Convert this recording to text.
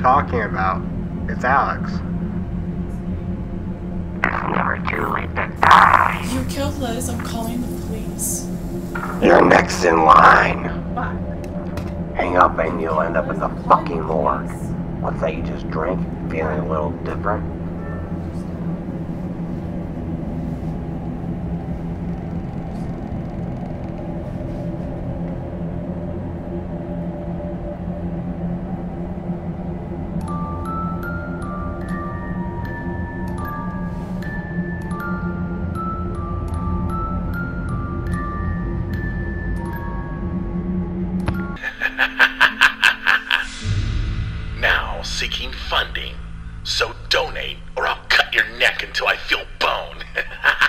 talking about. It's Alex. It's never too late to die. You killed Liz, I'm calling the police. You're next in line. Bye. Hang up and you'll end up in the fucking morgue. What's that you just drank? Feeling a little different? Now seeking funding. So donate or I'll cut your neck until I feel bone.